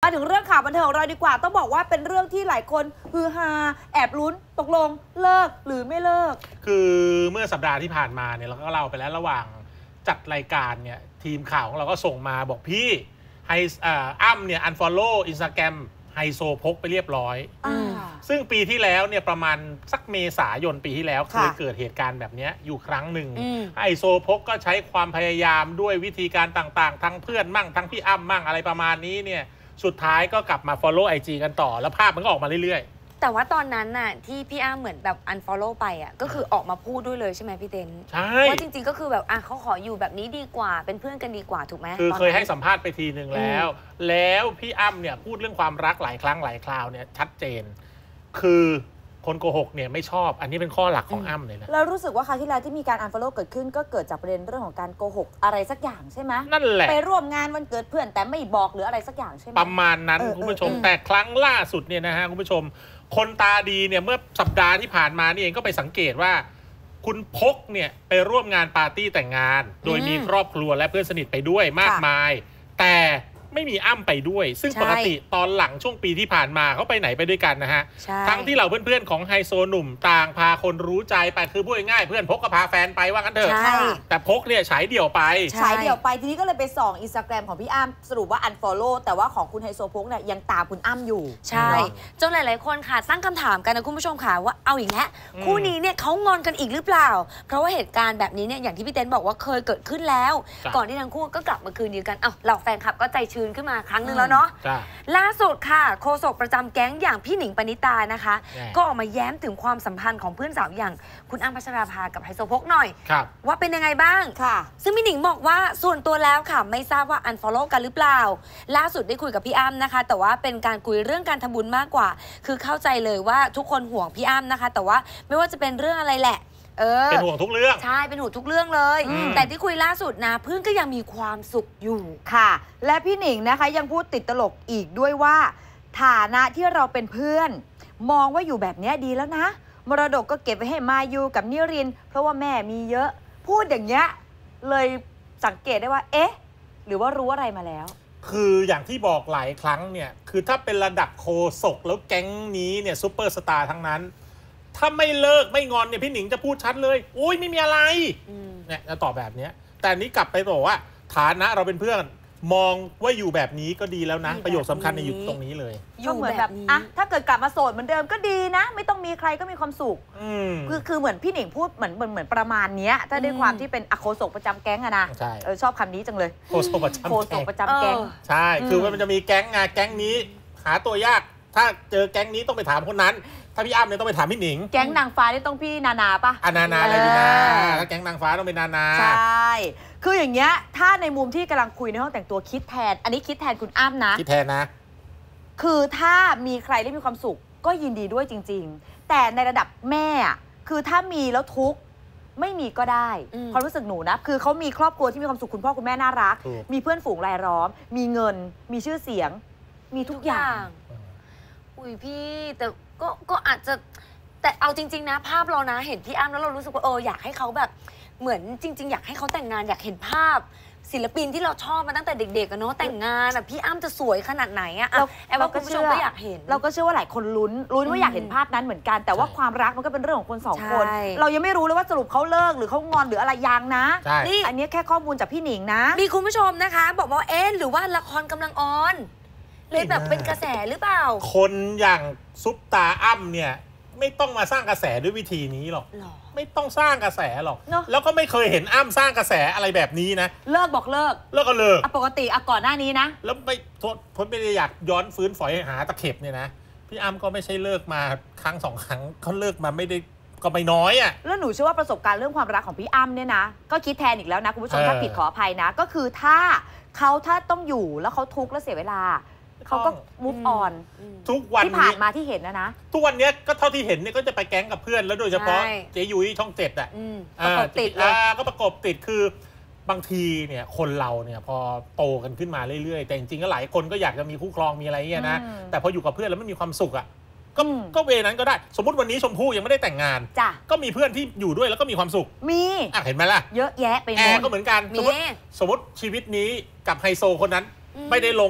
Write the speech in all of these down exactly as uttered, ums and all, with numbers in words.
มาถึงเรื่องข่าวบันเทิงของเราดีกว่าต้องบอกว่าเป็นเรื่องที่หลายคนฮือฮาแอบลุ้นตกลงเลิกหรือไม่เลิกคือเมื่อสัปดาห์ที่ผ่านมาเนี่ยเราก็เล่าไปแล้วระหว่างจัดรายการเนี่ยทีมข่าวของเราก็ส่งมาบอกพี่ไฮอ้ำเนี่ย unfollow Instagram ไฮโซพกไปเรียบร้อยซึ่งปีที่แล้วเนี่ยประมาณสักเมษายนปีที่แล้วเคยเกิดเหตุการณ์แบบนี้อยู่ครั้งหนึ่งไฮโซพกก็ใช้ความพยายามด้วยวิธีการต่างๆทั้งเพื่อนมั่งทั้งพี่อ้ำมั่งอะไรประมาณนี้เนี่ยสุดท้ายก็กลับมา follow ไอ จี กันต่อแล้วภาพมันก็ออกมาเรื่อยๆแต่ว่าตอนนั้นน่ะที่พี่อ้ำเหมือนแบบ unfollow ไปอ่ะก็คือออกมาพูดด้วยเลยใช่ไหมพี่เต้นใช่ว่าจริงๆก็คือแบบอ่ะเขาขออยู่แบบนี้ดีกว่าเป็นเพื่อนกันดีกว่าถูกไหมคือเคยให้สัมภาษณ์ไปทีหนึ่งแล้วแล้วพี่อ้ำเนี่ยพูดเรื่องความรักหลายครั้งหลายคราวเนี่ยชัดเจนคือคนโกหกเนี่ยไม่ชอบอันนี้เป็นข้อหลักของอ้ำเลยนะแล้วรู้สึกว่าคราวที่แล้วที่มีการ unfollow เกิดขึ้นก็เกิดจากประเด็นเรื่องของการโกหกอะไรสักอย่างใช่ไหมนั่นแหละไปร่วมงานวันเกิดเพื่อนแต่ไม่บอกหรืออะไรสักอย่างใช่ไหมประมาณนั้นคุณผู้ชมแต่ครั้งล่าสุดเนี่ยนะฮะคุณผู้ชมคนตาดีเนี่ยเมื่อสัปดาห์ที่ผ่านมานี่เองก็ไปสังเกตว่าคุณพกเนี่ยไปร่วมงานปาร์ตี้แต่งงานโดยมีครอบครัวและเพื่อนสนิทไปด้วยมากมายแต่ไม่มีอ้ำไปด้วยซึ่งปกติตอนหลังช่วงปีที่ผ่านมาเขาไปไหนไปด้วยกันนะฮะทั้งที่เหล่าเพื่อนๆของไฮโซหนุ่มต่างพาคนรู้ใจไปคือพูดง่ายๆเพื่อนพกก็พาแฟนไปว่ากันเถอะแต่พกเนี่ยฉายเดี่ยวไปฉายเดี่ยวไปทีนี้ก็เลยไปส่องอินสตาแกรมของพี่อ้ำสรุปว่า unfollow แต่ว่าของคุณไฮโซพกเนี่ยยังตามคุณอ้ำอยู่ใช่จนหลายๆคนค่ะตั้งคำถามกันนะคุณผู้ชมค่ะว่าเอาอีกแล้วคู่นี้เนี่ยเขางอนกันอีกหรือเปล่าเพราะว่าเหตุการณ์แบบนี้เนี่ยอย่างที่พี่เต้นบอกว่าเคยเกิดขึ้นแล้วก่อนที่ทั้งคู่ก็กลับมาคืนดีกันอ้าวเหล่าแฟนคลับก็ใจชื้นขึ้นมาครั้งนึงแล้วเนาะล่าสุดค่ะโฆษกประจำแก๊งอย่างพี่หนิงปณิตานะคะก็ออกมาแย้มถึงความสัมพันธ์ของเพื่อนสาวอย่างคุณอ้ำพัชราภากับไฮโซพกหน่อยว่าเป็นยังไงบ้างค่ะซึ่งพี่หนิงบอกว่าส่วนตัวแล้วค่ะไม่ทราบว่า unfollow กันหรือเปล่าล่าสุดได้คุยกับพี่อ้ำนะคะแต่ว่าเป็นการคุยเรื่องการทำบุญมากกว่าคือเข้าใจเลยว่าทุกคนห่วงพี่อ้ำนะคะแต่ว่าไม่ว่าจะเป็นเรื่องอะไรแหละเออเป็นห่วงทุกเรื่องใช่เป็นห่วงทุกเรื่องเลยแต่ที่คุยล่าสุดนะเพื่อนก็ยังมีความสุขอยู่ค่ะและพี่หนิงนะคะยังพูดติดตลกอีกด้วยว่าฐานะที่เราเป็นเพื่อนมองว่าอยู่แบบนี้ดีแล้วนะมรดกก็เก็บไว้ให้มายูกับนิรินเพราะว่าแม่มีเยอะพูดอย่างเงี้ยเลยสังเกตได้ว่าเอ๊ะหรือว่ารู้อะไรมาแล้วคืออย่างที่บอกหลายครั้งเนี่ยคือถ้าเป็นระดับโคศกแล้วแก๊งนี้เนี่ยซุปเปอร์สตาร์ทั้งนั้นถ้าไม่เลิกไม่งอนเนี่ยพี่หนิงจะพูดชัดเลยอุ้ยไม่มีอะไรเนี่ยจะตอบแบบนี้แต่นี้กลับไปบอกว่าฐานะเราเป็นเพื่อนมองว่าอยู่แบบนี้ก็ดีแล้วนะประโยคสำคัญในอยู่ตรงนี้เลยก็เหมือนแบบอ่ะถ้าเกิดกลับมาโสดเหมือนเดิมก็ดีนะไม่ต้องมีใครก็มีความสุขคือคือเหมือนพี่หนิงพูดเหมือนเหมือนเหมือนประมาณนี้ถ้าด้วยความที่เป็นโฆษกประจำแก๊งอะนะเออชอบคำนี้จังเลยโฆษกประจำโฆษกประจำแก๊งใช่คือมันจะมีแก๊งไงแก๊งนี้หาตัวยากถ้าเจอแก๊งนี้ต้องไปถามคนนั้นถ้าพี่อ้ำเนี่ยต้องไปถามพี่หนิงแก๊งนางฟ้านี่ต้องพี่นานาปะอ่ะนานาอะไรดีนะถ้าแก๊งนางฟ้าต้องเป็นนานาใช่คืออย่างเงี้ยถ้าในมุมที่กำลังคุยในห้องแต่งตัวคิดแทนอันนี้คิดแทนคุณอ้ำนะคิดแทนนะคือถ้ามีใครได้มีความสุขก็ยินดีด้วยจริงๆแต่ในระดับแม่คือถ้ามีแล้วทุกข์ไม่มีก็ได้ความรู้สึกหนูนะคือเขามีครอบครัวที่มีความสุขคุณพ่อคุณแม่น่ารักมีเพื่อนฝูงรายล้อมมีเงินมีชื่อเสียงมีทุกอย่างอุ้ยพี่แต่ก็ก็อาจจะแต่เอาจริงๆนะภาพเรานะเห็นพี่อ้ำแล้วเรารู้สึกว่าเอออยากให้เขาแบบเหมือนจริงๆอยากให้เขาแต่งงานอยากเห็นภาพศิลปินที่เราชอบมาตั้งแต่เด็กๆกันเนาะแต่งงานแบบพี่อ้ำจะสวยขนาดไหนอะเราก็เชื่อก็อยากเห็นเราก็เชื่อว่าหลายคนลุ้นลุ้นว่าอยากเห็นภาพนั้นเหมือนกันแต่ว่าความรักมันก็เป็นเรื่องของคนสองคนเรายังไม่รู้เลยว่าสรุปเขาเลิกหรือเขางอนหรืออะไรยังนะนี่อันนี้แค่ข้อมูลจากพี่หนิงนะมีคุณผู้ชมนะคะบอกว่าเอ๊ะหรือว่าละครกำลังออนเลยแบบเป็นกระแสหรือเปล่าคนอย่างซุปตาอ้ำเนี่ยไม่ต้องมาสร้างกระแสด้วยวิธีนี้หรอกไม่ต้องสร้างกระแสหรอกแล้วก็ไม่เคยเห็นอ้ำสร้างกระแสอะไรแบบนี้นะเลิกบอกเลิกเลิกก็เลิกปกติก่อนหน้านี้นะแล้วไม่ทนไม่ได้อยากย้อนฟื้นฝอยหาตะเข็บเนี่ยนะพี่อ้ำก็ไม่ใช่เลิกมาครั้งสองครั้งเขาเลิกมาไม่ได้ก็ไม่น้อยอ่ะแล้วหนูเชื่อว่าประสบการณ์เรื่องความรักของพี่อ้ำเนี่ยนะก็คิดแทนอีกแล้วนะคุณผู้ชมถ้าผิดขออภัยนะก็คือถ้าเขาถ้าต้องอยู่แล้วเขาทุกข์แล้วเสียเวลาเขาก็ move on ทุกวันที่ผ่านมาที่เห็นนะนะทุกวันนี้ก็เท่าที่เห็นเนี่ยก็จะไปแก๊งกับเพื่อนแล้วโดยเฉพาะเจยุ้ยช่องเจ็ดอ่ะประกบติดเลยก็ประกบติดคือบางทีเนี่ยคนเราเนี่ยพอโตกันขึ้นมาเรื่อยๆแต่จริงๆก็หลายคนก็อยากจะมีคู่ครองมีอะไรเงี้ยนะแต่พออยู่กับเพื่อนแล้วไม่มีความสุขอ่ะก็ก็เวนั้นก็ได้สมมติวันนี้ชมพู่ยังไม่ได้แต่งงานก็มีเพื่อนที่อยู่ด้วยแล้วก็มีความสุขมีอ่ะเห็นไหมล่ะเยอะแยะไปหมดแอร์ก็เหมือนกันสมมติสมมติชีวิตนี้กับไฮโซคนนั้นไม่ได้ลง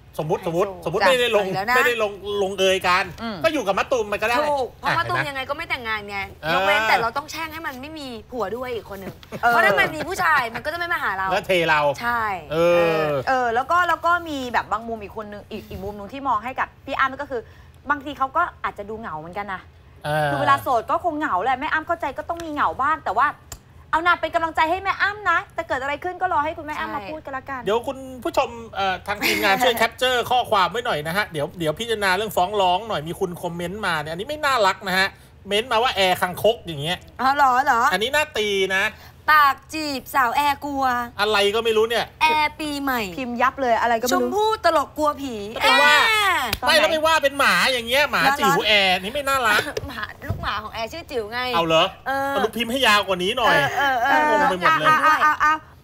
สมมติสมมติสมมติจ้ะไม่ได้ลงไปแล้วนะไม่ได้ลงลงเอยกันอืมก็อยู่กับมะตูมมันก็ได้ถูกเพราะอ่มะตูมเห็นไหยังไงก็ไม่แต่งงานไงเออยกเว้นแต่เราต้องแช่งให้มันไม่มีผัวด้วยอีกคนหนึ่งเออเพราะถ้ามันมีผู้ชายมันก็จะไม่มาหาเราแล้วเทเราใช่เออเออแล้วก็แล้วก็มีแบบบางมุมอีกคนนึงอีกอีกมุมนึงที่มองให้กับพี่อ้ำก็คือ บางทีเขาก็อาจจะดูเหงาเหมือนกันนะคือเวลาโสดก็คงเหงาแหละแม่อ้ำเข้าใจก็ต้องมีเหงาบ้างแต่ว่าเอาหน่าเป็นกำลังใจให้แม่อ้ำนะแต่เกิดอะไรขึ้นก็รอให้คุณแม่อ้ำมาพูดกันละกันเดี๋ยวคุณผู้ชมเอ่อทางทีมงาน ช่วยแคปเจอร์ข้อความไว้หน่อยนะฮะ เดี๋ยวเดี๋ยวพิจารณาเรื่องฟ้องร้องหน่อยมีคุณคอมเมนต์มาเนี่ยอันนี้ไม่น่ารักนะฮะ เม้นต์มาว่าแอร์คังคกอย่างเงี้ยอ๋อเหรอเหรออันนี้น่าตีนะปากจีบสาวแอร์กลัวอะไรก็ไม่รู้เนี่ยแอร์ปีใหม่พิมพ์ยับเลยอะไรก็ชไม่มรู้พู่ตลกกลัวผีก็ไม่ว่าแอร์ตอนไหนไม่แล้วไม่ว่าเป็นหมาอย่างเงี้ยหมาแล้วจิ๋วแอร์นี่ไม่น่ารักหมาลูกหมาของแอร์ชื่อจิ๋วไงเอาเหรอเออเอาลูกพิมพ์ให้ยาวกว่านี้หน่อยเออเออเอองงไปหมดเลยเอาเอาเอาเอา